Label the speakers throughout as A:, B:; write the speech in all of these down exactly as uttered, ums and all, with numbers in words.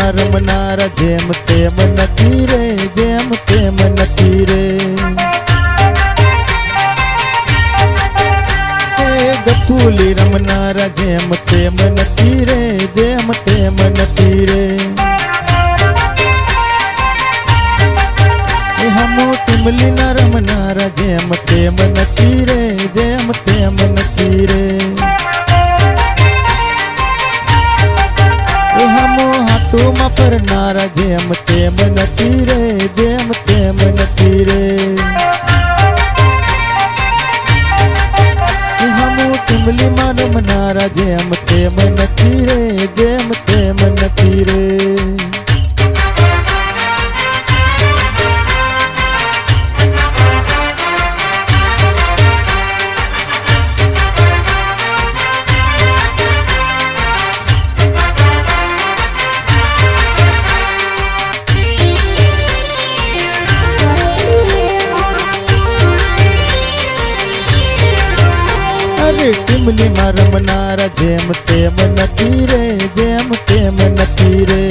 A: रमनारा GeM तेम नती रे, जेम तेम नती रे। गथूली रमनारा जेम तेम नती रे, जेम तेम नती रे। हमू टिमली न रमनारा जेम तेम नती रे, जेम तेम नती रे। हमू हाथू मपर नारा जेम तेम नती रे, जेम तेम नती रे। टिमली मार मनारा जेम तेम नती रे, जेम तेम नती रे। टिमली मार मनारा जेम तेम नती रे, जेम तेम नती रे।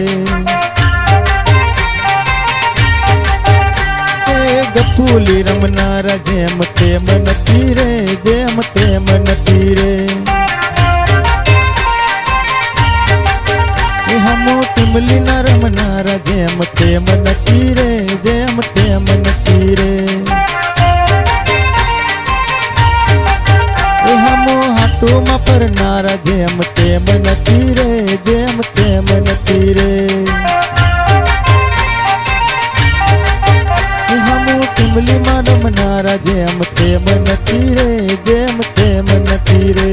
A: गथूली रमनारा जेम तेम नती रे, जेम तेम नती रे। हमू टिमली न रमनारा जेम तेम नती रे, जेम तेम नती रे। तू मपर नारा जेम तेम नती रे, जेम तेम नती रे। हमू टिमली मार मनारा जेम तेम नती रे, जेम तेम नती रे।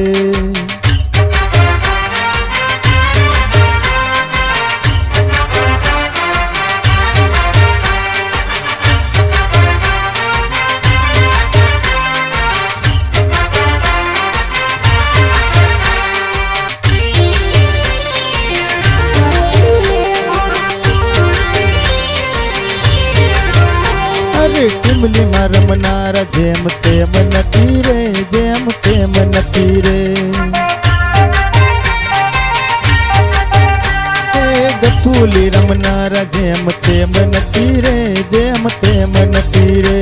A: टिमली मार मनारा जेम तेम नती रे, जेम तेम नती रे। गथूली रमनारा जेम तेम नती रे, जेम तेम नती रे।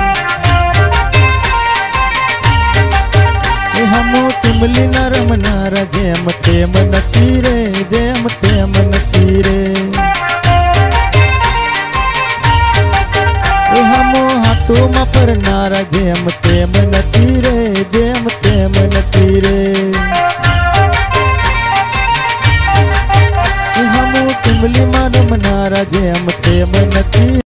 A: हमू टिमली न रमनारा जेम तेम नती रे, जेम तेम नती रे। हमू हाथू मपर नारा जेम तेम नती रे, जेम तेम नती रे। हमू टिमली मार मनारा जेम तेम नती